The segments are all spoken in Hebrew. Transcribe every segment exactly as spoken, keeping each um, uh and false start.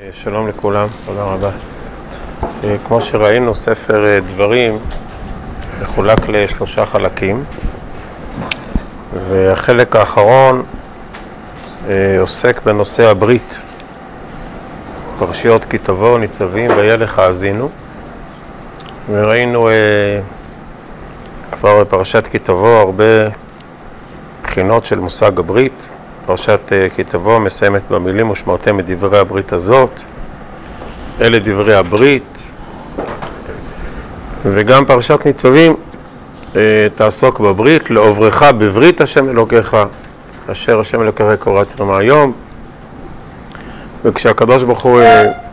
שלום לכולם, תודה רבה. כמו שראינו, ספר דברים מחולק לשלושה חלקים, והחלק האחרון עוסק בנושא הברית. פרשיות כי תבואו ניצבים וילך האזינו, וראינו כבר בפרשת כי תבואו הרבה בחינות של מושג הברית. פרשת כי תבואו מסיימת במילים ושמרתם את דברי הברית הזאת, אלה דברי הברית. וגם פרשת ניצבים תעסוק בברית, לעוברך בברית השם אלוקיך אשר השם אלוקיך קראתי לך היום. וכשהקדוש ברוך הוא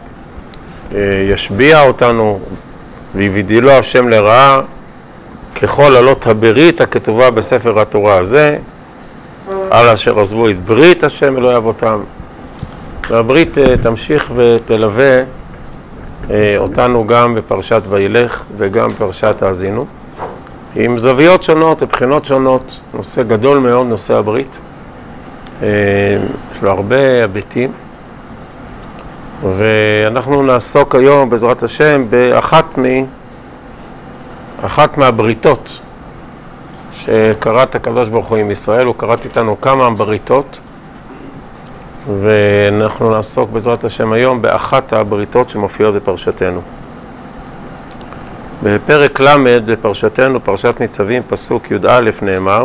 ישביע אותנו ויבדי לו השם לרעה ככל עלות הברית הכתובה בספר התורה הזה, על אשר עזבו את ברית השם אלוהי אבותם. והברית תמשיך ותלווה אותנו גם בפרשת וילך וגם בפרשת האזינו, עם זוויות שונות ובחינות שונות. נושא גדול מאוד, נושא הברית. יש לו הרבה היבטים, ואנחנו נעסוק היום בעזרת השם באחת מ... אחת מהבריתות שקראת הקדוש ברוך הוא עם ישראל. הוא קראת איתנו כמה בריתות, ואנחנו נעסוק בעזרת השם היום באחת הבריתות שמופיעות בפרשתנו. בפרק למד בפרשתנו, פרשת ניצבים, פסוק י"א נאמר,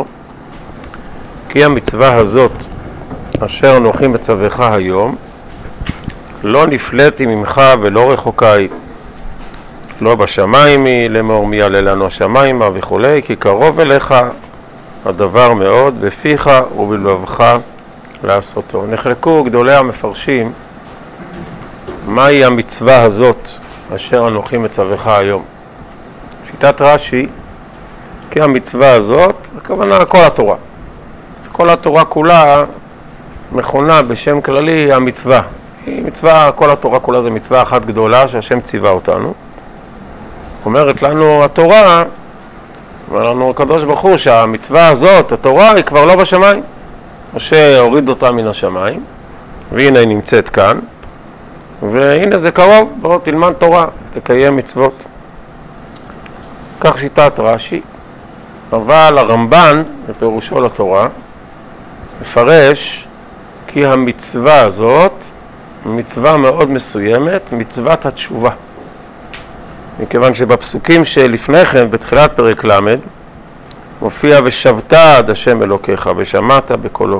כי המצווה הזאת אשר אנוכי מצווך היום לא נפלאתי ממך ולא רחוקה היא, לא בשמיים היא לאמור מי יעלה לנו השמיימה וכולי, כי קרוב אליך הדבר מאוד בפיך ובלבבך לעשותו. נחלקו גדולי המפרשים מהי המצווה הזאת אשר אנוכי מצווך היום. שיטת רש"י, כי המצווה הזאת, הכוונה כל התורה. כל התורה כולה מכונה בשם כללי המצווה. היא מצווה, כל התורה כולה זה מצווה אחת גדולה שהשם ציווה אותנו. אומרת לנו התורה, אומר לנו הקדוש ברוך הוא שהמצווה הזאת, התורה, היא כבר לא בשמיים. משה הוריד אותה מן השמיים, והנה היא נמצאת כאן, והנה זה קרוב, בוא תלמד תורה, תקיים מצוות. כך שיטת רש"י, אבל הרמב"ן, בפירושו לתורה, מפרש כי המצווה הזאת, מצווה מאוד מסוימת, מצוות התשובה. מכיוון שבפסוקים שלפני כן, בתחילת פרק למד, מופיע ושבת עד השם אלוקיך ושמעת בקולו.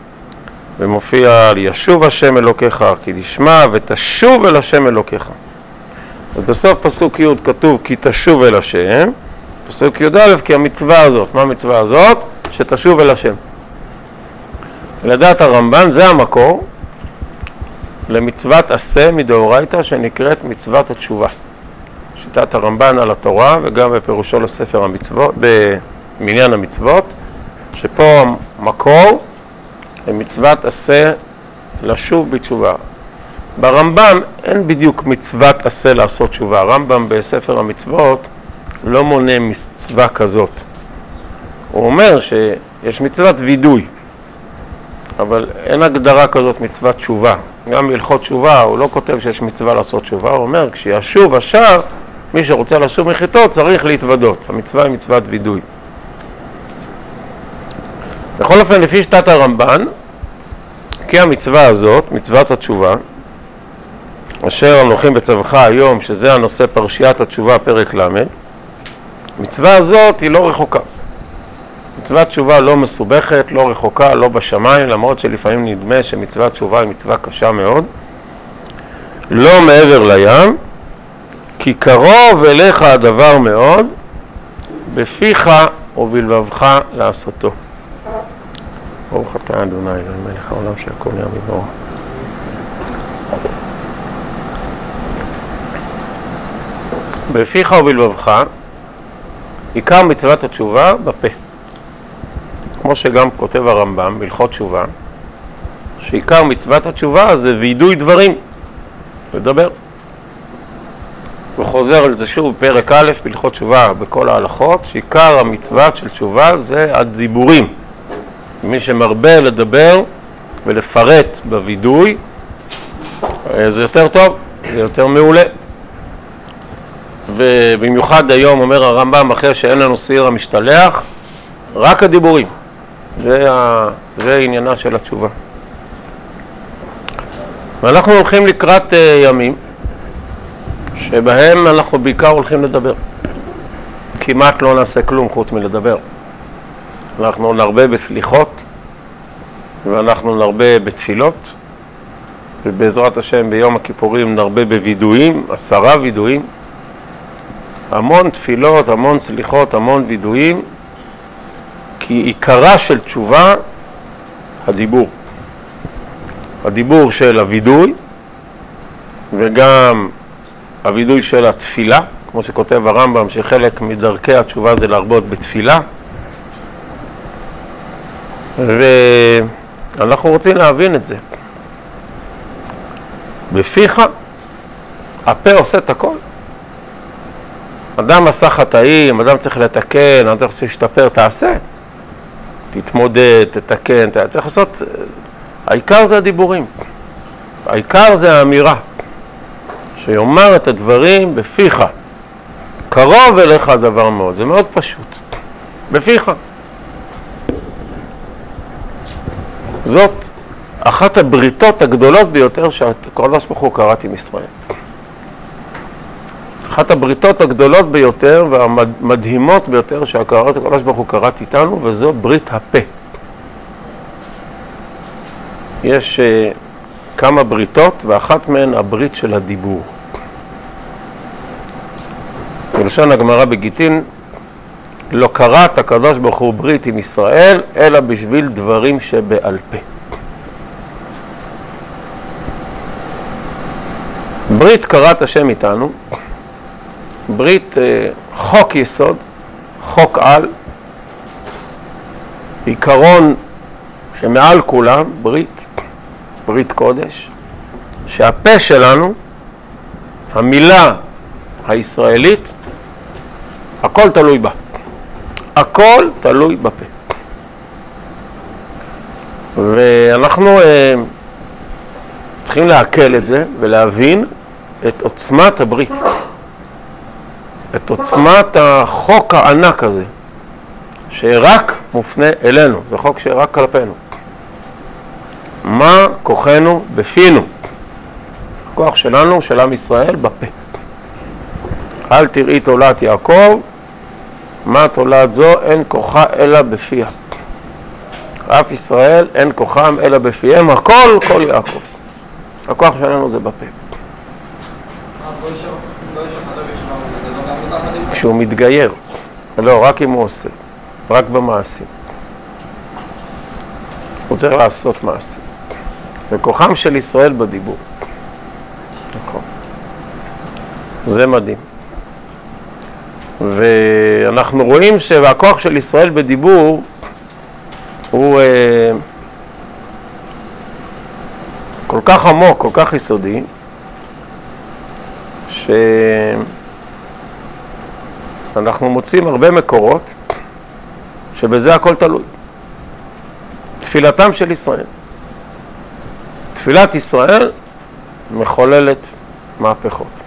ומופיע ישוב השם אלוקיך כי תשמע ותשוב אל השם אלוקיך. ובסוף פסוק י' כתוב כי תשוב אל השם, פסוק י"א כי המצווה הזאת, מה המצווה הזאת? שתשוב אל השם. לדעת הרמב"ן זה המקור למצוות עשה מדאורייתא שנקראת מצוות התשובה. שיטת הרמב"ן על התורה וגם בפירושו לספר המצוות, במניין המצוות, שפה מקור למצוות עשה לשוב בתשובה. ברמב"ם אין בדיוק מצוות עשה לעשות תשובה. הרמב"ם בספר המצוות לא מונה מצווה כזאת. הוא אומר שיש מצוות וידוי, אבל אין הגדרה כזאת מצוות תשובה. גם בהלכות תשובה הוא לא כותב שיש מצווה לעשות תשובה, הוא אומר כשישוב השאר, מי שרוצה לשוב מחיתו צריך להתוודות. המצווה היא מצוות וידוי. בכל אופן, לפי שיטת הרמב"ן, כי המצווה הזאת, מצוות התשובה, אשר אנוכי מצווך היום, שזה הנושא פרשיית התשובה פרק למד, מצווה הזאת היא לא רחוקה. מצוות תשובה לא מסובכת, לא רחוקה, לא בשמיים, למרות שלפעמים נדמה שמצוות תשובה היא מצווה קשה מאוד. לא מעבר לים, כי קרוב אליך הדבר מאוד, בפיך ובלבבך לעשותו. ברוך אתה ה' אלוהינו מלך העולם שהכל נהיה בדברו. בפיך ובלבבך, עיקר מצוות התשובה בפה. כמו שגם כותב הרמב"ם בהלכות תשובה, שעיקר מצוות התשובה זה וידוי דברים, לדבר. וחוזר על זה שוב בפרק א' בהלכות תשובה בכל ההלכות, שעיקר המצוות של תשובה זה הדיבורים. מי שמרבה לדבר ולפרט בוידוי, זה יותר טוב, זה יותר מעולה. ובמיוחד היום אומר הרמב"ם, אחרי שאין לנו שעיר המשתלח, רק הדיבורים. זה, ה... זה עניינה של התשובה. ואנחנו הולכים לקראת ימים שבהם אנחנו בעיקר הולכים לדבר. כמעט לא נעשה כלום חוץ מלדבר. אנחנו נרבה בסליחות, ואנחנו נרבה בתפילות, ובעזרת השם ביום הכיפורים נרבה בוידויים, עשרה וידויים, המון תפילות, המון סליחות, המון וידויים, כי עיקרה של תשובה, הדיבור. הדיבור של הוידוי, וגם הוידוי של התפילה, כמו שכותב הרמב"ם, שחלק מדרכי התשובה זה להרבות בתפילה. ואנחנו רוצים להבין את זה. בפיך, הפה עושה את הכל. אדם עשה חטאים, אדם צריך לתקן, אדם צריך להשתפר, תעשה. תתמודד, תתקן, צריך לעשות. העיקר זה הדיבורים. העיקר זה האמירה. שיאמר את הדברים בפיך. קרוב אליך הדבר מאוד, זה מאוד פשוט. בפיך. זאת אחת הבריתות הגדולות ביותר שהקדוש ברוך הוא כרת עם ישראל. אחת הבריתות הגדולות ביותר והמדהימות ביותר שהקדוש ברוך הוא כרת איתנו, וזו ברית הפה. יש uh, כמה בריתות, ואחת מהן הברית של הדיבור. בלשון הגמרא בגיטין, לא כרת הקדוש ברוך הוא ברית עם ישראל, אלא בשביל דברים שבעל פה. ברית כרת השם איתנו, ברית אה, חוק יסוד, חוק על, עיקרון שמעל כולם, ברית, ברית קודש, שהפה שלנו, המילה הישראלית, הכל תלוי בה. הכל תלוי בפה. ואנחנו אה, צריכים להקל את זה ולהבין את עוצמת הברית. את עוצמת החוק הענק הזה, שרק מופנה אלינו. זה חוק שרק כלפינו. מה כוחנו בפינו? הכוח שלנו, של עם ישראל, בפה. אל תראי תולעת יעקב, מה תולעת זו? אין כוחה אלא בפיה. אף ישראל אין כוחם אלא בפיהם, הכל כל יעקב. הכוח שלנו זה בפה. כשהוא מתגייר, לא, רק אם הוא עושה, רק במעשים. הוא צריך לעשות מעשים. וכוחם של ישראל בדיבור. נכון. זה מדהים. ואנחנו רואים שהכוח של ישראל בדיבור הוא אה, כל כך עמוק, כל כך יסודי, שאנחנו מוצאים הרבה מקורות שבזה הכל תלוי. תפילתם של ישראל. תפילת ישראל מחוללת מהפכות.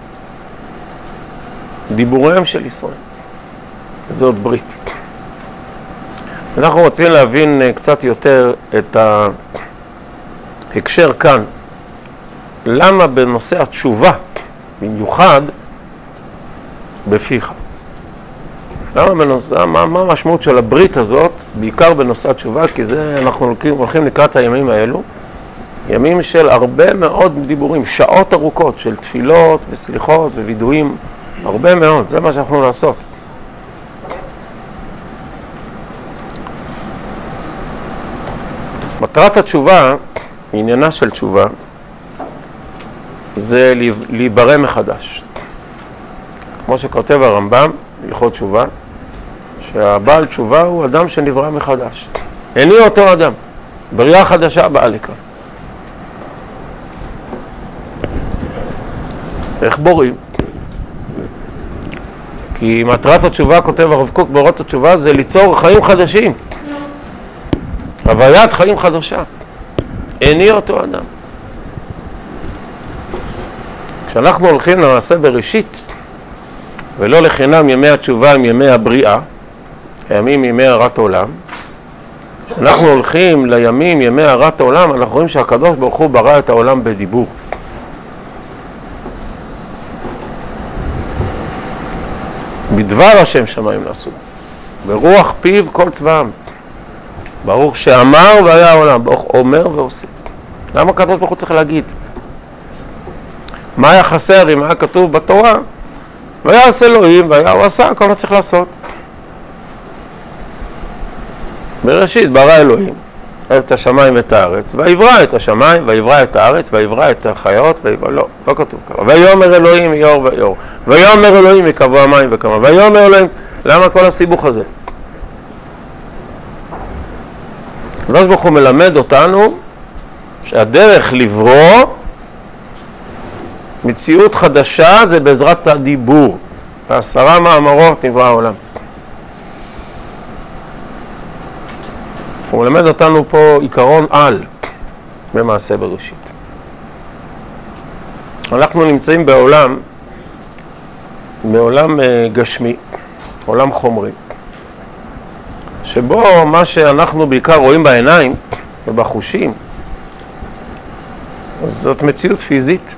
דיבוריהם של ישראל. זאת ברית. אנחנו רוצים להבין קצת יותר את ההקשר כאן. למה בנושא התשובה, במיוחד, בפיך? למה בנושא, מה, מה המשמעות של הברית הזאת, בעיקר בנושא התשובה? כי זה אנחנו הולכים, הולכים לקראת הימים האלו. ימים של הרבה מאוד דיבורים, שעות ארוכות של תפילות וסליחות ווידויים, הרבה מאוד, זה מה שאנחנו לעשות. מטרת התשובה, עניינה של תשובה, זה להיברא מחדש. כמו שכותב הרמב"ם, הלכות תשובה, שהבעל תשובה הוא אדם שנברא מחדש. איני אותו אדם, בריאה חדשה באה לכאן. איך בורים? כי מטרת התשובה, כותב הרב קוק באורות התשובה, זה ליצור חיים חדשים. הוויית חיים חדשה. איני אותו אדם. כשאנחנו הולכים למעשה בראשית, ולא לחינם ימי התשובה הם ימי הבריאה, הימים ימי הרת עולם, כשאנחנו הולכים לימים ימי הרת העולם, אנחנו רואים שהקדוש ברוך הוא ברא את העולם בדיבור. בדבר השם שמיים נעשו, ברוח פיו כל צבאם. ברוך שאמר והיה העולם, ברוך אומר ועושה. למה הקדוש ברוך הוא צריך להגיד? מה היה חסר אם היה כתוב בתורה? ויעש אלוהים, והיה הוא עשה, כל מה צריך לעשות. בראשית ברא אלוהים את השמיים ואת הארץ, ויברא את השמיים, ויברא את הארץ, ויברא את החיות, ויברא... לא, לא כתוב ככה. ויאמר אלוהים יאור ויאור, ויאמר אלוהים יקבעו המים וכמה, ויאמר אלוהים... למה כל הסיבוך הזה? הקדוש ברוך הוא מלמד אותנו שהדרך לברוא מציאות חדשה זה בעזרת הדיבור. בעשרה מאמרות נברא העולם. הוא מלמד אותנו פה עיקרון על במעשה בראשית. אנחנו נמצאים בעולם, בעולם גשמי, עולם חומרי, שבו מה שאנחנו בעיקר רואים בעיניים ובחושים, זאת מציאות פיזית,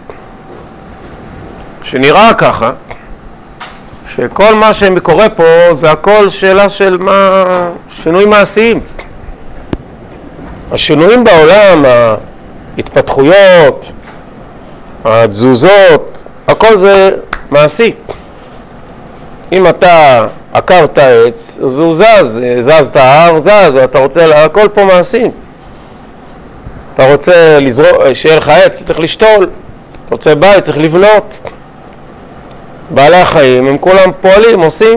שנראה ככה, שכל מה שקורה פה זה הכל שאלה של מה, שינוי מעשיים. השינויים בעולם, ההתפתחויות, התזוזות, הכל זה מעשי. אם אתה עקרת עץ, אז הוא זז, זז את ההר, זז, אתה רוצה, הכל פה מעשי. אתה רוצה לזרוע, שיהיה לך עץ, צריך לשתול. אתה רוצה בית, צריך לבנות. בעלי החיים, הם כולם פועלים, עושים.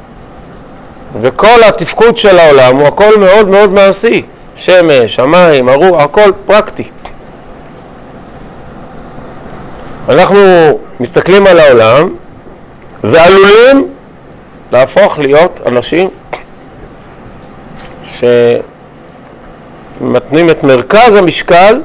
וכל התפקוד של העולם הוא הכל מאוד מאוד מעשי. שמש, המים, הרוח, הכל פרקטי. אנחנו מסתכלים על העולם ועלולים להפוך להיות אנשים שמתנים את מרכז המשקל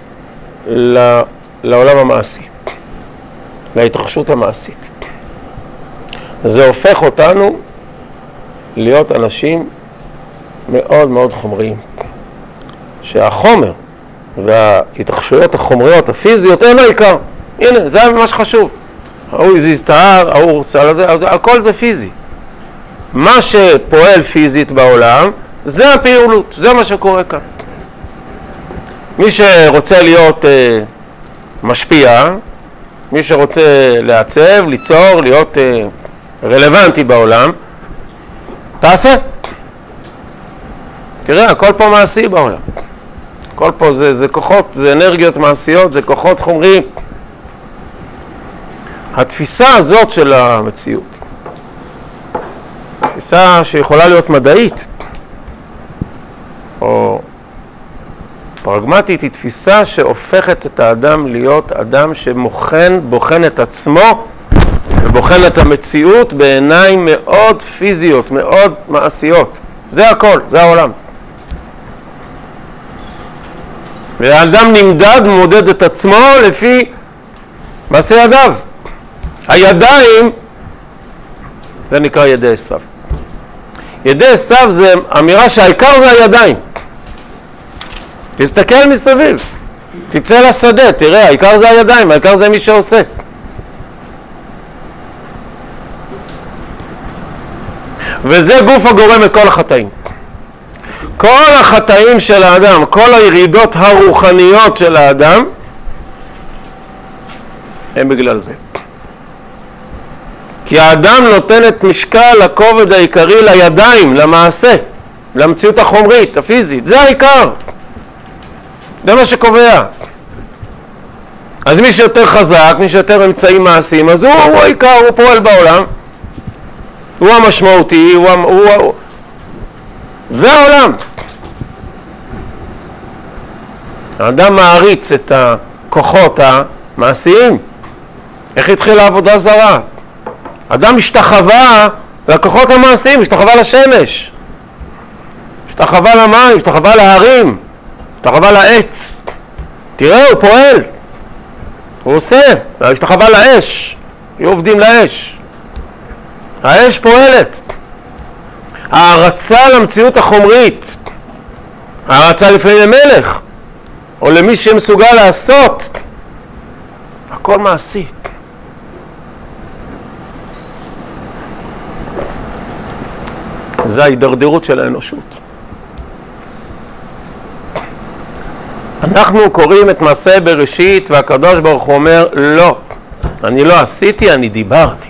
לעולם המעשי, להתרחשות המעשית. זה הופך אותנו להיות אנשים מאוד מאוד חומריים. שהחומר וההתרחשויות החומריות הפיזיות הן העיקר. הנה, זה מה שחשוב. ההוא הזיז את ההר, ההוא רוצה לזה, הכל זה פיזי. מה שפועל פיזית בעולם, זה הפעילות, זה מה שקורה כאן. מי שרוצה להיות אה, משפיע, מי שרוצה לעצב, ליצור, להיות אה, רלוונטי בעולם, תעשה. תראה, הכל פה מעשי בעולם. הכל פה זה, זה כוחות, זה אנרגיות מעשיות, זה כוחות חומריים. התפיסה הזאת של המציאות, תפיסה שיכולה להיות מדעית או פרגמטית, היא תפיסה שהופכת את האדם להיות אדם שמוכן, בוחן את עצמו ובוחן את המציאות בעיניים מאוד פיזיות, מאוד מעשיות. זה הכל, זה העולם. והאדם נמדד, מודד את עצמו לפי מעשה ידיו. הידיים, זה נקרא ידי עשיו. ידי עשיו זה אמירה שהעיקר זה הידיים. תסתכל מסביב, תצא לשדה, תראה, העיקר זה הידיים, העיקר זה מי שעושה. וזה גוף הגורם לכל החטאים. כל החטאים של האדם, כל הירידות הרוחניות של האדם, הם בגלל זה. כי האדם נותן את משקל הכובד העיקרי לידיים, למעשה, למציאות החומרית, הפיזית. זה העיקר. זה מה שקובע. אז מי שיותר חזק, מי שיותר אמצעים מעשיים, אז הוא, הוא העיקר, הוא פועל בעולם. הוא המשמעותי, הוא, הוא, הוא... זה העולם. האדם מעריץ את הכוחות המעשיים. איך התחילה העבודה זרה? אדם השתחווה לכוחות המעשיים, השתחווה לשמש, השתחווה למים, השתחווה להרים, השתחווה לעץ. תראה, הוא פועל. הוא עושה, השתחווה לאש, היו עובדים לאש. האש פועלת. הערצה למציאות החומרית, הערצה לפעמים למלך, או למי שמסוגל לעשות, הכל מעשי. זה ההידרדרות של האנושות. אנחנו קוראים את מעשה בראשית, והקדוש ברוך הוא אומר, לא, אני לא עשיתי, אני דיברתי.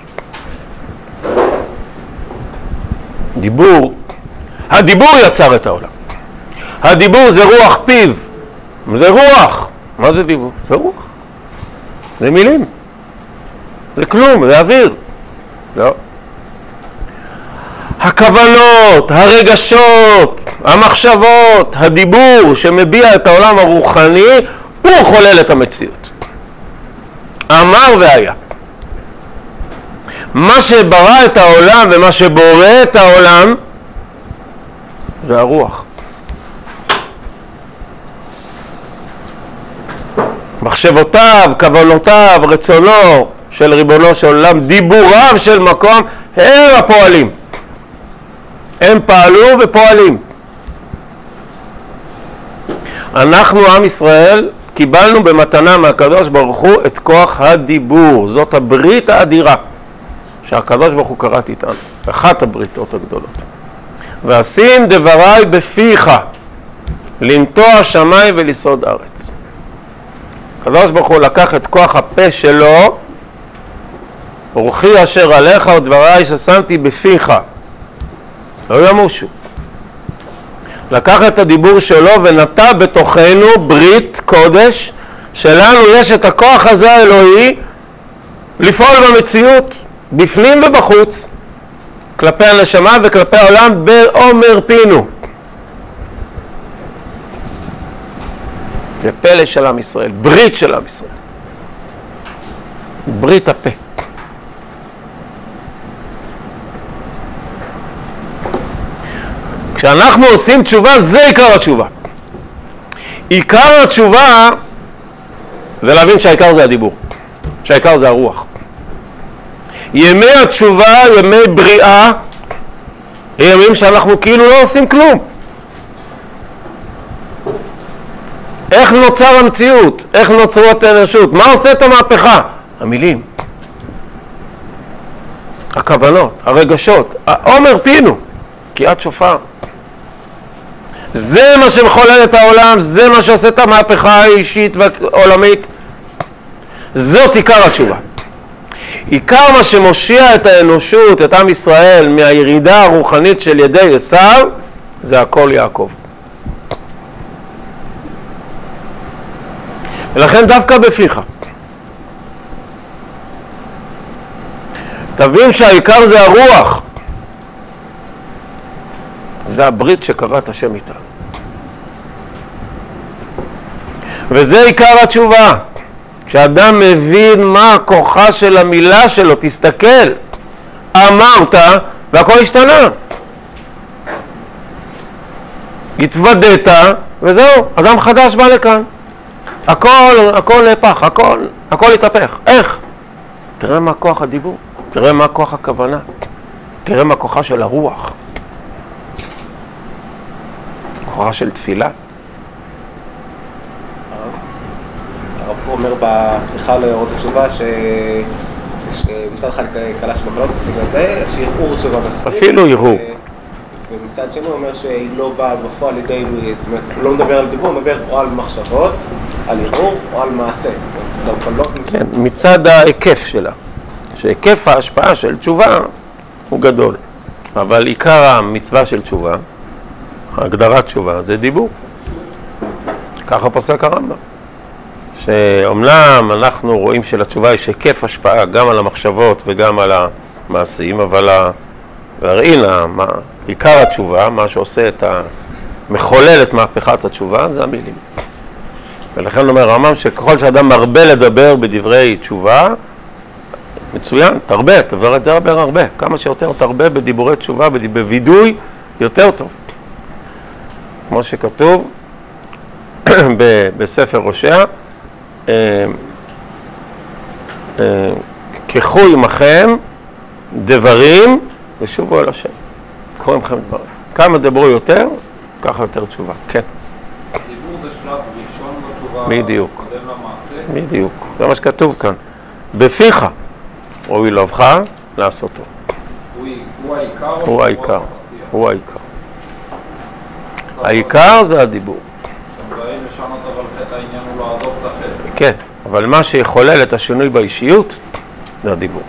דיבור, הדיבור יצר את העולם. הדיבור זה רוח פיו, זה רוח. מה זה דיבור? זה רוח. זה מילים. זה כלום, זה אוויר. לא. הכוונות, הרגשות, המחשבות, הדיבור שמביע את העולם הרוחני, הוא חולל את המציאות. אמר והיה. מה שברא את העולם ומה שבורא את העולם זה הרוח. מחשבותיו, כוונותיו, רצונו של ריבונו של עולם, דיבוריו של מקום, הם הפועלים. הם פעלו ופועלים. אנחנו, עם ישראל, קיבלנו במתנה מהקדוש ברוך הוא את כוח הדיבור. זאת הברית האדירה שהקדוש ברוך הוא קראת איתנו. אחת הבריתות הגדולות. ואשים דבריי בפיך, לנטוע שמיים ולסעוד ארץ. הקדוש ברוך הוא לקח את כוח הפה שלו, רוחי אשר עליך ודבריי ששמתי בפיך. לא ימושו. לקח את הדיבור שלו ונטע בתוכנו ברית קודש, שלנו יש את הכוח הזה האלוהי לפעול במציאות, בפנים ובחוץ, כלפי הנשמה וכלפי העולם בעומר פינו. זה פלא של עם ישראל, ברית של עם ישראל. ברית הפה. כשאנחנו עושים תשובה, זה עיקר התשובה. עיקר התשובה זה להבין שהעיקר זה הדיבור, שהעיקר זה הרוח. ימי התשובה, ימי בריאה, ימים שאנחנו כאילו לא עושים כלום. איך נוצר המציאות? איך נוצרו את האנושות? מה עושה את המהפכה? המילים, הכוונות, הרגשות, העומר פינו, קיעת שופר. זה מה שמחולל את העולם, זה מה שעושה את המהפכה האישית והעולמית. זאת עיקר התשובה. עיקר מה שמושיע את האנושות, את עם ישראל, מהירידה הרוחנית של ידי עשיו, זה הכל יעקב. ולכן דווקא בפיך. תבין שהעיקר זה הרוח. זה הברית שקראת השם איתנו. וזה עיקר התשובה. כשאדם מבין מה הכוחה של המילה שלו, תסתכל, אמרת והכל השתנה. התוודעת וזהו, אדם חדש בא לכאן. הכל, הכל נהפך, הכל, הכל התהפך. איך? תראה מה כוח הדיבור, תראה מה כוח הכוונה, תראה מה כוחה של הרוח. כוחה של תפילה. הרב פה אומר בפתיחה לאורות התשובה שמצד אחד קלש בקלות שזה שיחור תשובה בספרים. אפילו יראו. ומצד שני הוא אומר שהיא לא באה בפועל לידי, זאת אומרת, הוא לא מדבר על דיבור, הוא מדבר או על מחשבות, על ערעור או על מעשה. כן, מצד ההיקף שלה, שהיקף ההשפעה של תשובה הוא גדול, אבל עיקר המצווה של תשובה, הגדרת תשובה, זה דיבור. ככה פוסק הרמב"ם, שאומנם אנחנו רואים שלתשובה יש היקף השפעה גם על המחשבות וגם על המעשים, אבל והראינה, מה, עיקר התשובה, מה שעושה את המחולל את מהפכת התשובה, זה המילים. ולכן אומר הרמב"ם שככל שאדם מרבה לדבר בדברי תשובה, מצוין, תרבה, תדבר הרבה, כמה שיותר תרבה בדיבורי תשובה, בווידוי, יותר טוב. כמו שכתוב בספר הושע, קחו עמכם דברים ושובו אל השם. קחו עמכם דברים. כמה דברו יותר, ככה יותר תשובה. כן. דיבור זה שלב ראשון בתשובה. בדיוק. קודם למעשה. בדיוק. זה מה שכתוב כאן. בפיך ראוי לבך לעשותו. הוא העיקר? הוא העיקר. הוא העיקר. העיקר זה הדיבור. אתם באים לשנות אבל חטא העניין הוא לעזוב את החטא. כן, אבל מה שיחולל את השינוי באישיות זה הדיבור.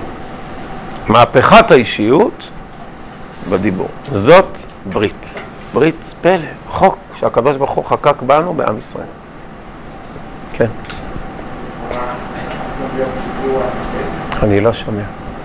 מהפכת האישיות בדיבור. זאת ברית. ברית פלא, חוק שהקדוש ברוך הוא חקק בנו בעם ישראל. כן. אני לא שומע.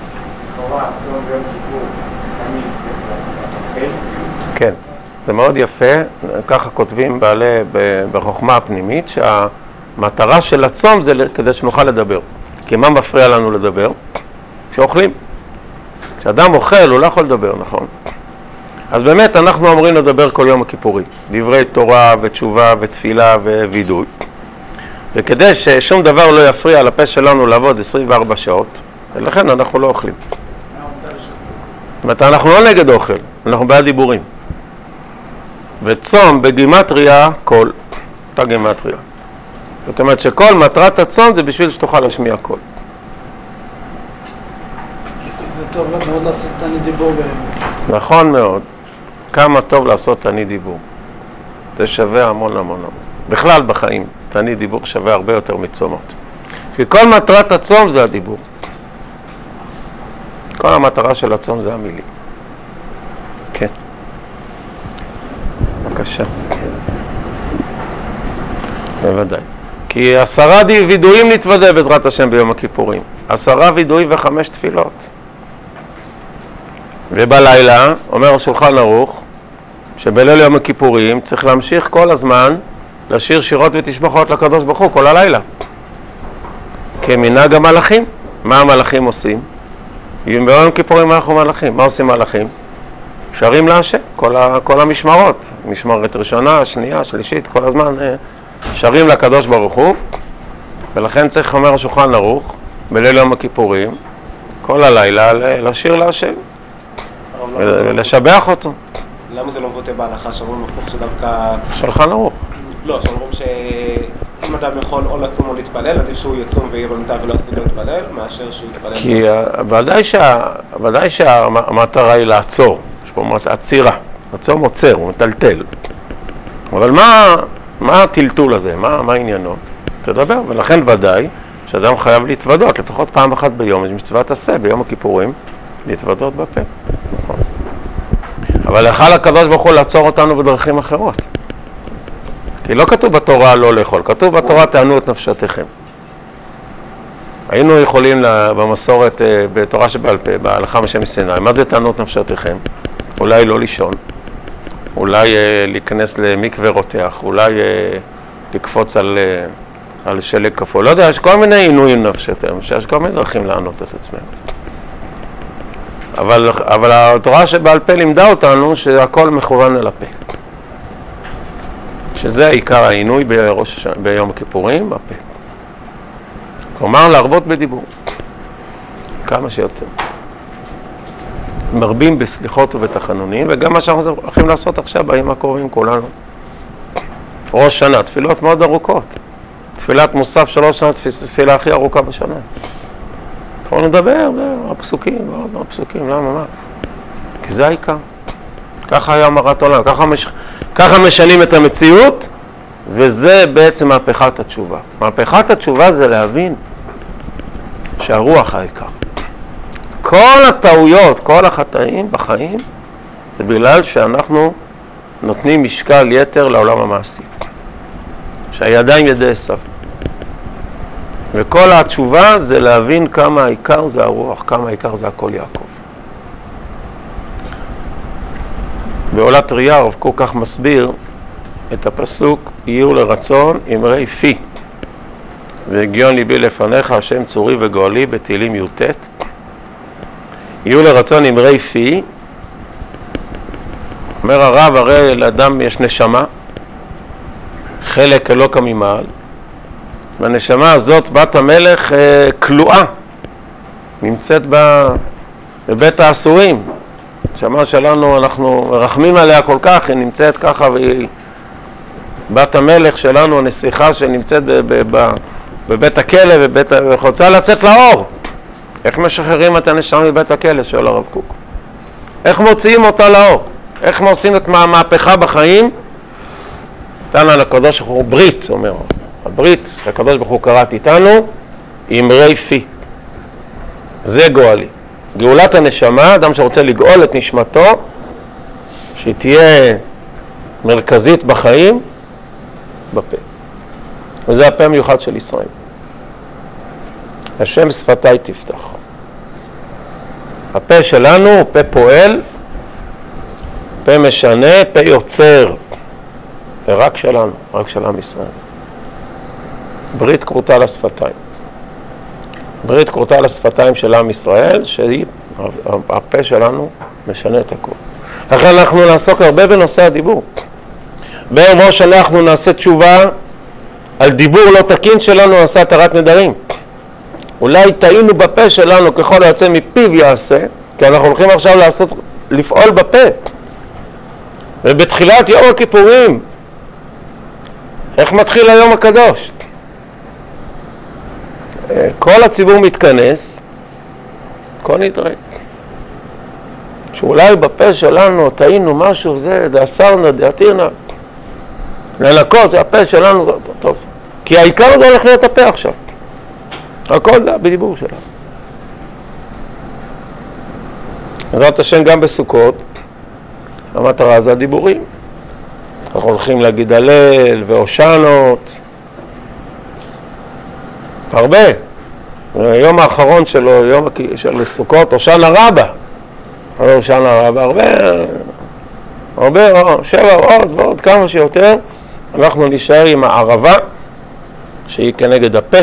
כן, זה מאוד יפה, ככה כותבים בעלי בחוכמה הפנימית, שהמטרה של הצום זה כדי שנוכל לדבר. כי מה מפריע לנו לדבר? כשאוכלים. כשאדם אוכל הוא לא יכול לדבר, נכון? אז באמת אנחנו אמורים לדבר כל יום הכיפורים. דברי תורה ותשובה ותפילה ווידוי. וכדי ששום דבר לא יפריע לפה שלנו לעבוד עשרים וארבע שעות, ולכן אנחנו לא אוכלים. זאת אומרת, אנחנו לא נגד אוכל, אנחנו בעד דיבורים. וצום בגימטריה קול, אותה גימטריה. זאת אומרת שכל מטרת הצום זה בשביל שתוכל להשמיע קול. זה טוב מאוד לעשות תענית דיבור באמת. נכון מאוד. כמה טוב לעשות תענית דיבור. זה שווה המון המון המון. בכלל בחיים, תענית דיבור שווה הרבה יותר מצומות. כי כל מטרת הצום זה הדיבור. כל המטרה של הצום זה המילים. כן. בבקשה. בוודאי. כי עשרה וידויים נתוודה בעזרת השם ביום הכיפורים. עשרה וידויים וחמש תפילות. ובלילה, אומר השולחן ערוך, שבליל יום הכיפורים צריך להמשיך כל הזמן לשיר שירות ותשבחות לקדוש ברוך הוא כל הלילה. כמנהג המלאכים. מה המלאכים עושים? ביום הכיפורים אנחנו מלאכים. מה עושים מלאכים? שרים להשם, כל, ה, כל המשמרות. משמרת ראשונה, שנייה, שלישית, כל הזמן שרים לקדוש ברוך הוא. ולכן צריך, אומר השולחן ערוך, בליל יום הכיפורים, כל הלילה לשיר להשם. ולשבח אותו. למה זה לא מבוטא בהלכה שאומרים הפוך שדווקא... שולחן ערוך. לא, שאומרים שאם אדם יכול או לצום או להתפלל, עדיף שהוא יצום ויהיה במיטה ולא יספיק להתפלל, מאשר שהוא יתפלל. כי ודאי שה... ודאי שהמטרה היא לעצור. יש פה עצירה. הצום עוצר, הוא מטלטל. אבל מה, מה הטלטול הזה? מה, מה עניינו? תדבר. ולכן ודאי שאדם חייב להתוודות, לפחות פעם אחת ביום, יש מצוות עשה ביום הכיפורים, להתוודות בפה. נכון. אבל יכל הקדוש ברוך הוא לעצור אותנו בדרכים אחרות. כי לא כתוב בתורה לא לאכול, כתוב בתורה תענו את נפשותיכם. היינו יכולים במסורת, בתורה שבעל פה, בהלכה משה מסיני, מה זה תענו את נפשותיכם? אולי לא לישון, אולי להיכנס למקווה רותח, אולי לקפוץ על, על שלג כפול. לא יודע, יש כל מיני עינויים נפשותיהם, שיש כל מיני דרכים לענות את עצמם. אבל, אבל התורה שבעל פה לימדה אותנו שהכל מכוון אל הפה. שזה עיקר העינוי בראש, ביום הכיפורים, בפה. כלומר, להרבות בדיבור. כמה שיותר. מרבים בסליחות ובתחנונים, וגם מה שאנחנו הולכים לעשות עכשיו בימים הקרובים כולנו. ראש שנה, תפילות מאוד ארוכות. תפילת מוסף שלוש שנה, תפילה הכי ארוכה בשנה. אנחנו נדבר, הפסוקים, מאוד מאוד פסוקים, למה, מה? כי זה העיקר. ככה היה מרת עולם, ככה, מש... ככה משנים את המציאות, וזה בעצם מהפכת התשובה. מהפכת התשובה זה להבין שהרוח העיקר. כל הטעויות, כל החטאים בחיים, זה בגלל שאנחנו נותנים משקל יתר לעולם המעשי. שהידיים ידי עשיו. וכל התשובה זה להבין כמה העיקר זה הרוח, כמה העיקר זה הכל יעקב. בעולת ראייה הרב קוק כך מסביר את הפסוק, יהיו לרצון אמרי פי, והגיון ליבי לפניך השם צורי וגואלי בתהילים י"ט. יהיו לרצון אמרי פי, אומר הרב, הרי לאדם יש נשמה, חלק אלוקא ממעל, והנשמה הזאת, בת המלך, כלואה, נמצאת בבית האסורים. הנשמה שלנו, אנחנו מרחמים עליה כל כך, היא נמצאת ככה, והיא בת המלך שלנו, הנסיכה שנמצאת בבית הכלא, ורוצה לצאת לאור. איך משחררים את הנשמה מבית הכלא, שואל הרב קוק? איך מוציאים אותה לאור? איך עושים את המהפכה בחיים? נתן על הקדוש ברוך הוא ברית, אומר, הברית, הקדוש ברוך הוא קראת איתנו, אמרי פי. זה גואלי. גאולת הנשמה, אדם שרוצה לגאול את נשמתו, שהיא תהיה מרכזית בחיים, בפה. וזה הפה המיוחד של ישראל. השם שפתיי תפתח. הפה שלנו הוא פה פועל, פה משנה, פה יוצר. ורק שלנו, רק של עם ישראל. ברית כרותה לשפתיים. ברית כרותה לשפתיים של עם ישראל, שהיא, הפה שלנו משנה את הכל. לכן אנחנו נעסוק הרבה בנושא הדיבור. בערב ראש השנה אנחנו נעשה תשובה על דיבור לא תקין שלנו, נעשה התרת נדרים. אולי טעינו בפה שלנו ככל היוצא מפיו יעשה, כי אנחנו הולכים עכשיו לעשות, לפעול בפה. ובתחילת יום הכיפורים, איך מתחיל היום הקדוש? כל הציבור מתכנס, כל נדרי. שאולי בפה שלנו טעינו משהו, זה דאסרנה, דאתירנה. לנקות, זה הפה שלנו, טוב, טוב. כי העיקר זה הולך להיות הפה עכשיו. הכל זה בדיבור שלנו. בעזרת השם גם בסוכות, המטרה זה הדיבורים. אנחנו הולכים להגיד הלל והושענות. הרבה. היום האחרון שלו, יום של סוכות, הושענא רבה. הושענא רבה, הרבה, הרבה, שבע עוד ועוד כמה שיותר. אנחנו נשאר עם הערבה, שהיא כנגד הפה.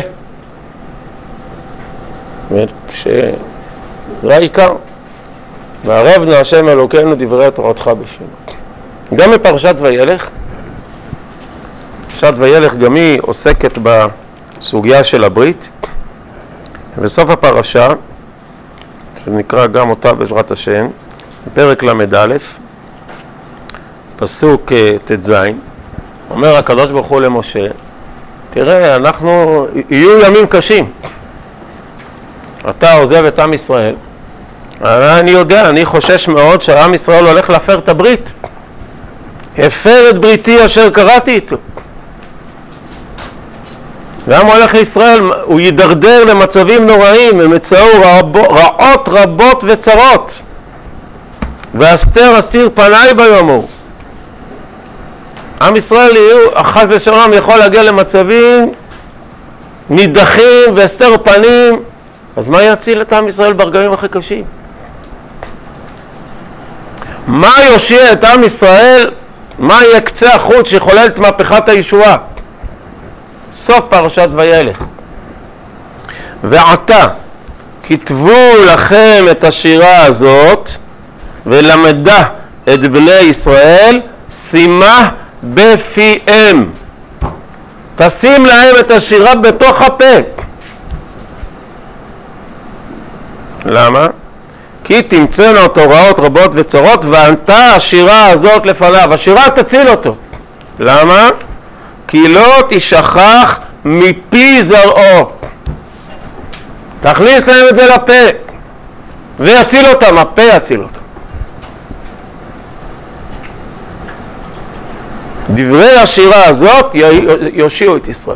שזה העיקר. וערבנו השם אלוקינו דברי תורתך בפינו. גם בפרשת וילך, פרשת וילך גם היא עוסקת בסוגיה של הברית. בסוף הפרשה, שנקרא גם אותה בעזרת השם, בפרק למד א', פסוק ת' אומר הקדוש ברוך הוא למשה, תראה, אנחנו, יהיו ימים קשים. אתה עוזב את עם ישראל. אני יודע, אני חושש מאוד שעם ישראל הולך להפר את הברית. הפר את בריתי אשר קראתי איתו. גם הולך לישראל, הוא יידרדר למצבים נוראים, הם יצאו רעות רבות וצרות. ואסתר אסתיר פניי ביום ההוא. עם ישראל יהיו, אחת ושלום יכול להגיע למצבים נידחים והסתר פנים, אז מה יציל את עם ישראל ברגעים הכי קשים? מה יושיע את עם ישראל? מה יהיה קצה החוט שיחולל את מהפכת הישועה? סוף פרשת וילך. ועתה כתבו לכם את השירה הזאת ולמדה את בני ישראל, שימה בפיהם. תשים להם את השירה בתוך הפה. למה? כי תמצאנה אותו רעות רבות וצרות, וענתה השירה הזאת לפניו. השירה תציל אותו. למה? כי לא תשכח מפי זרעו. תכניס להם את זה לפה. זה יציל אותם, הפה יציל אותם. דברי השירה הזאת יושיעו את ישראל.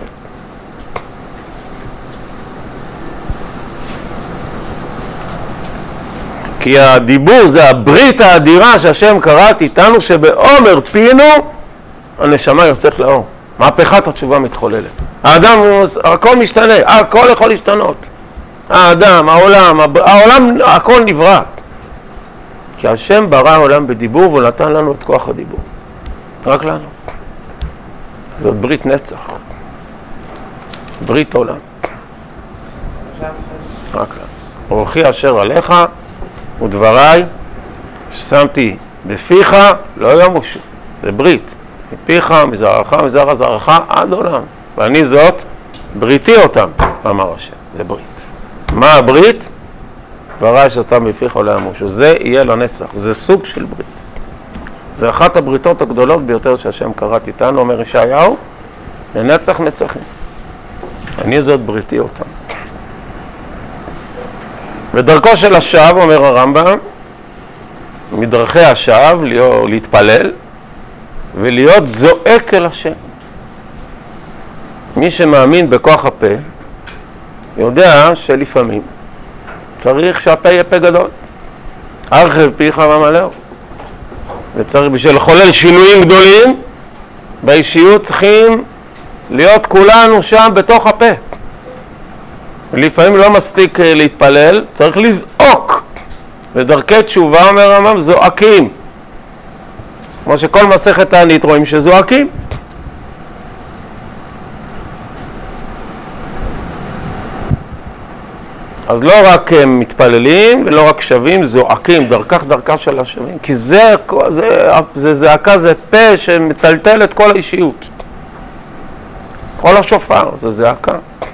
כי הדיבור זה הברית האדירה שהשם קראת איתנו, שבעומר פינו הנשמה יוצאת לאור. מהפכת התשובה מתחוללת. האדם, הכל משתנה, הכל יכול להשתנות. האדם, העולם, העולם, הכל נברא. כי השם ברא העולם בדיבור ונתן לנו את כוח הדיבור. רק לנו. זאת ברית נצח. ברית עולם. רק לנו. אורחי אשר עליך ודבריי ששמתי בפיך לא ימושו. זה ברית. מפיך, מזרעך, מזרע זרעך עד עולם. ואני זאת בריתי אותם, אמר השם, זה ברית. מה הברית? דבריי שעשתם בפיך עולה המושו, זה יהיה לנצח, זה סוג של ברית. זה אחת הבריתות הגדולות ביותר שהשם קראת איתנו, אומר ישעיהו, לנצח נצחים. אני זאת בריתי אותם. ודרכו של השב, אומר הרמב"ם, מדרכי השב, להתפלל, ולהיות זועק אל השם. מי שמאמין בכוח הפה, יודע שלפעמים צריך שהפה יהיה פה גדול. הרחב פיך ומלאו. וצריך בשביל לחולל שינויים גדולים, באישיות צריכים להיות כולנו שם בתוך הפה. ולפעמים לא מספיק להתפלל, צריך לזעוק. ודרכי תשובה, אומר הרמב"ם, זועקים. כמו שכל מסכת תענית רואים שזועקים. אז לא רק מתפללים ולא רק שווים, זועקים, דרכך דרכה של השווים. כי זה, זה, זה זעקה, זה פה שמטלטל את כל האישיות. כל השופר, זה זעקה.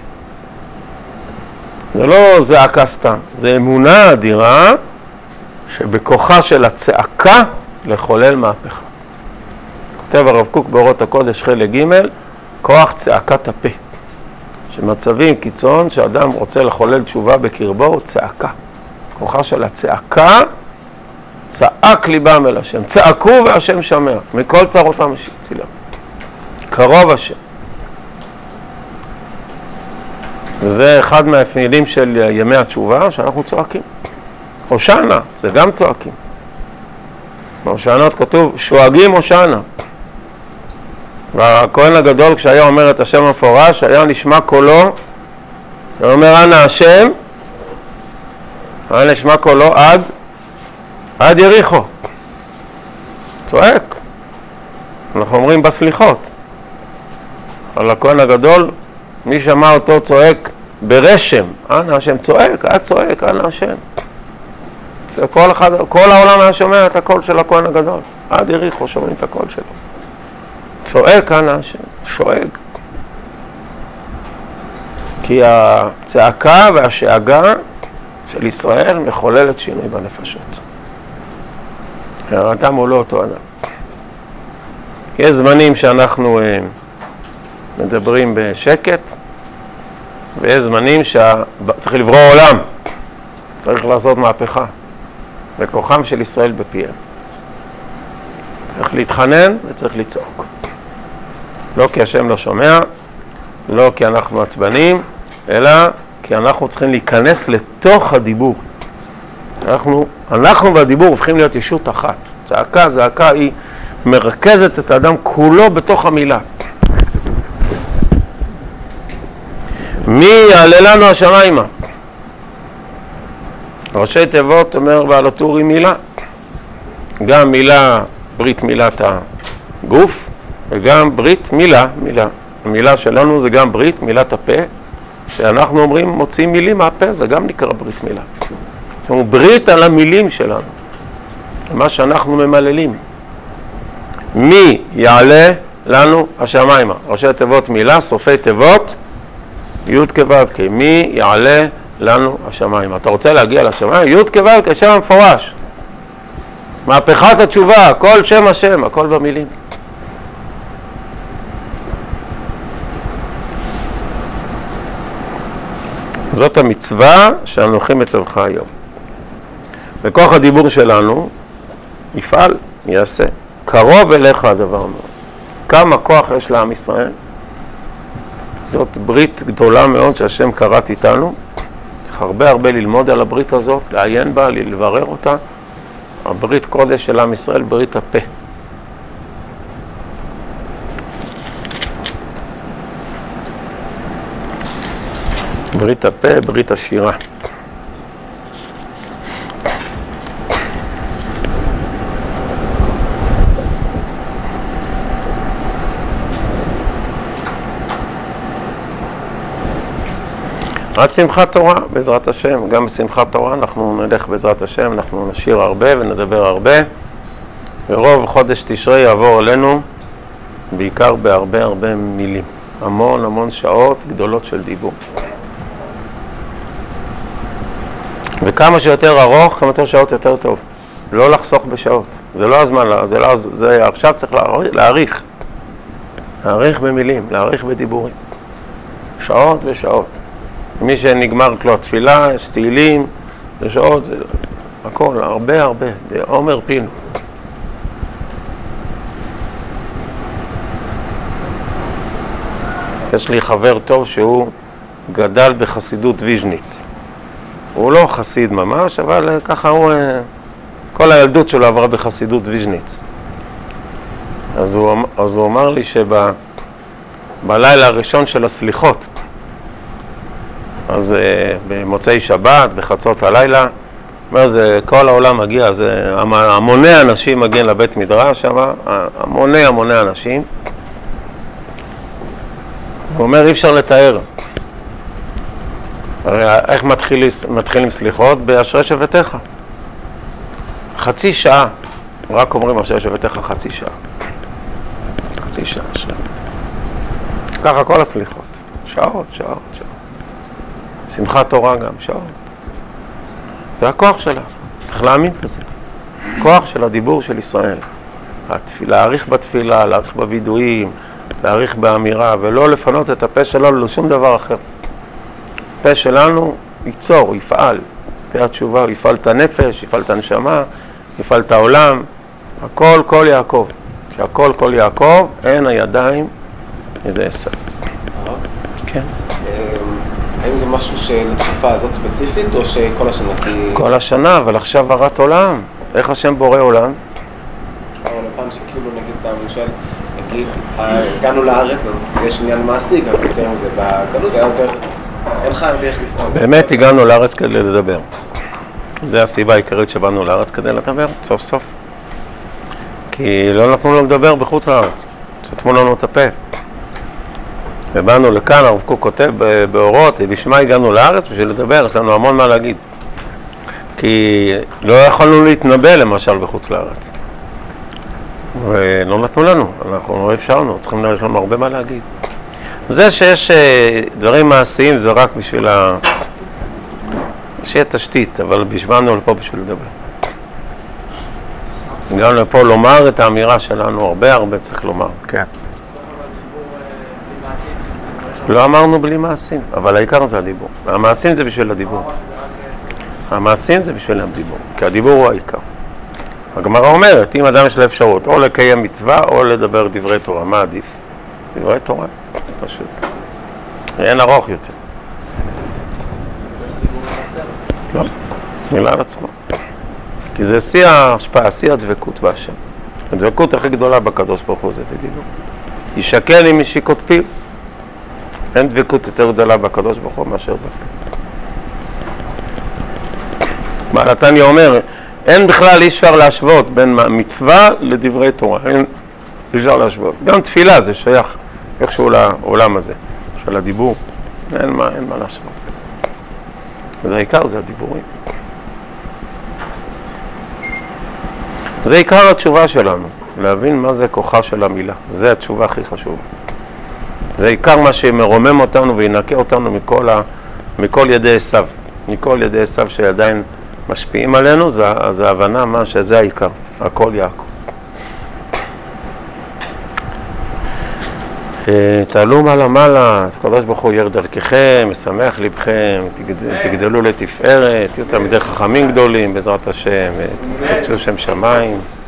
זה לא זעקה סתם, זה אמונה אדירה שבכוחה של הצעקה לחולל מהפכה. כותב הרב קוק באורות הקודש חלק ג' כוח צעקת הפה. שמצבים קיצון שאדם רוצה לחולל תשובה בקרבו הוא צעקה. כוחה של הצעקה, צעק ליבם אל השם. צעקו והשם שמע, מכל צרותם הצילם. קרוב השם. וזה אחד מהמאפיינים של ימי התשובה, שאנחנו צועקים. הושענא, זה גם צועקים. בהושענות כתוב, שואגים הושענא. והכהן הגדול, כשהיה אומר את השם המפורש, היה נשמע קולו, הוא אומר, אנא השם, היה נשמע קולו עד, עד יריחו. צועק. אנחנו אומרים בסליחות. על הכהן הגדול, מי שמע אותו צועק ברשם, אנא השם, צועק, עד צועק, אנא השם. כל, אחד, כל העולם היה שומע את הקול של הכהן הגדול. עד יריחו שומעים את הקול שלו. צועק אנא השם, שואג. כי הצעקה והשאגה של ישראל מחוללת שינוי בנפשות. האדם הוא לא אותו אדם. יש זמנים שאנחנו מדברים בשקט, ויש זמנים שצריך לברוא עולם, צריך לעשות מהפכה, וכוחם של ישראל בפיהם. צריך להתחנן וצריך לצעוק. לא כי השם לא שומע, לא כי אנחנו עצבנים, אלא כי אנחנו צריכים להיכנס לתוך הדיבור. אנחנו, אנחנו והדיבור הופכים להיות ישות אחת. צעקה, זעקה היא מרכזת את האדם כולו בתוך המילה. מי יעלה לנו השמיימה? ראשי תיבות אומר בעל הטור היא מילה. גם מילה, ברית מילת הגוף, וגם ברית מילה, מילה. המילה שלנו זה גם ברית מילת הפה, שאנחנו אומרים מוציאים מילים מהפה, זה גם נקרא ברית מילה. זאת אומרת, ברית על המילים שלנו, מה שאנחנו ממללים. מי יעלה לנו השמיימה? ראשי תיבות מילה, סופי תיבות, י' כו' כ'. מי יעלה לנו השמיימה? אתה רוצה להגיע לשמיים? י' כו' כ', שם המפורש. מהפכת התשובה, הכל שם השם, הכל במילים. זאת המצווה שאנוכי מצווך היום. וכוח הדיבור שלנו יפעל, יעשה. קרוב אליך הדבר מאוד. כמה כוח יש לעם ישראל? זאת ברית גדולה מאוד שהשם קראת איתנו. צריך הרבה הרבה ללמוד על הברית הזאת, לעיין בה, לברר אותה. הברית קודש של עם ישראל, ברית הפה. ברית הפה, ברית השירה. עד שמחת תורה, בעזרת השם. גם בשמחת תורה אנחנו נלך בעזרת השם, אנחנו נשיר הרבה ונדבר הרבה. ורוב חודש תשרי יעבור עלינו, בעיקר בהרבה הרבה מילים. המון המון שעות גדולות של דיבור. וכמה שיותר ארוך, כמה יותר שעות יותר טוב. לא לחסוך בשעות. זה לא הזמן, זה לא, זה עכשיו צריך להאריך. להאריך במילים, להאריך בדיבורים. שעות ושעות. מי שנגמר לו התפילה, יש תהילים, זה שעות, זה הכל, הרבה הרבה, זה עומר פינו. יש לי חבר טוב שהוא גדל בחסידות ויז'ניץ. הוא לא חסיד ממש, אבל ככה הוא, כל הילדות שלו עברה בחסידות ויז'ניץ. אז הוא, אז הוא אמר לי שבלילה הראשון של הסליחות, אז במוצאי שבת, בחצות הלילה, אומר, זה כל העולם מגיע, זה המוני אנשים מגיעים לבית מדרש שם, המוני המוני אנשים. הוא אומר, אי אפשר לתאר. הרי איך מתחיל, מתחילים סליחות? באשרי שבטיך. חצי שעה. רק אומרים אשרי שבטיך חצי שעה. חצי שעה, שעה. ככה כל הסליחות. שעות, שעות, שעות. שמחת תורה גם, שעות. זה הכוח שלה. צריך להאמין בזה. כוח של הדיבור של ישראל. להאריך בתפילה, להאריך בוידויים, להאריך באמירה, ולא לפנות את הפה שלנו לשום דבר אחר. הפה שלנו ייצור, יפעל. פה התשובה, הוא יפעל את הנפש, יפעל את הנשמה, יפעל את העולם. הכל כל יעקב. שהכל כל יעקב, אין הידיים ידי עשיו. כן. האם זה משהו שלתקופה הזאת ספציפית, או שכל השנה? כל השנה, אבל עכשיו הרת עולם. איך השם בורא עולם? אבל לפעמים שכאילו נגיד סתם, למשל, נגיד, הגענו לארץ, אז יש עניין מעשי, גם יותר מזה בגלות, היה יותר, אין לך הרבה איך לפעול. באמת הגענו לארץ כדי לדבר. זו הסיבה העיקרית שבאנו לארץ כדי לדבר, סוף סוף. כי לא נתנו לו לדבר בחוץ לארץ, סתמו לנו את הפה. ובאנו לכאן, הרב קוק כותב באורות, לשמה הגענו לארץ בשביל לדבר, יש לנו המון מה להגיד. כי לא יכולנו להתנבא למשל בחוץ לארץ. ולא נתנו לנו, אנחנו לא אפשרנו, צריכים יש לנו הרבה מה להגיד. זה שיש דברים מעשיים זה רק בשביל ה... שיהיה תשתית, אבל בשבענו לפה בשביל לדבר. גם לפה לומר את האמירה שלנו, הרבה הרבה צריך לומר, כן. לא אמרנו בלי מעשים, אבל העיקר זה הדיבור. המעשים זה בשביל הדיבור. המעשים זה בשביל הדיבור, כי הדיבור הוא העיקר. הגמרא אומרת, אם אדם יש לה אפשרות, או לקיים מצווה, או לדבר דברי תורה, מה עדיף? דברי תורה, פשוט. אין ארוך יותר. לא, מילה על עצמו. כי זה שיא ההשפעה, שיא הדבקות בהשם. הדבקות הכי גדולה בקדוש ברוך הוא זה בדיבור. ישקל עם משיקות פיו. אין דבקות יותר גדולה בקדוש ברוך הוא מאשר בפה. בעל התניא אומר, אין בכלל אי אפשר להשוות בין מצווה לדברי תורה. אין אי אפשר להשוות. גם תפילה זה שייך איכשהו לעולם הזה, של הדיבור. אין מה, אין מה להשוות. וזה העיקר, זה הדיבורים. זה עיקר התשובה שלנו, להבין מה זה כוחה של המילה. זה התשובה הכי חשובה. זה עיקר מה שמרומם אותנו וינקה אותנו מכל, ה... מכל ידי עשיו. מכל ידי עשיו שעדיין משפיעים עלינו, זה, זה הבנה מה שזה העיקר. הכל יעקב. תעלו מעלה מעלה, הקדוש ברוך הוא יאר דרככם, משמח לבכם, תגדל, תגדלו לתפארת, תהיו תלמידי חכמים גדולים בעזרת השם, תקדשו שם שמיים.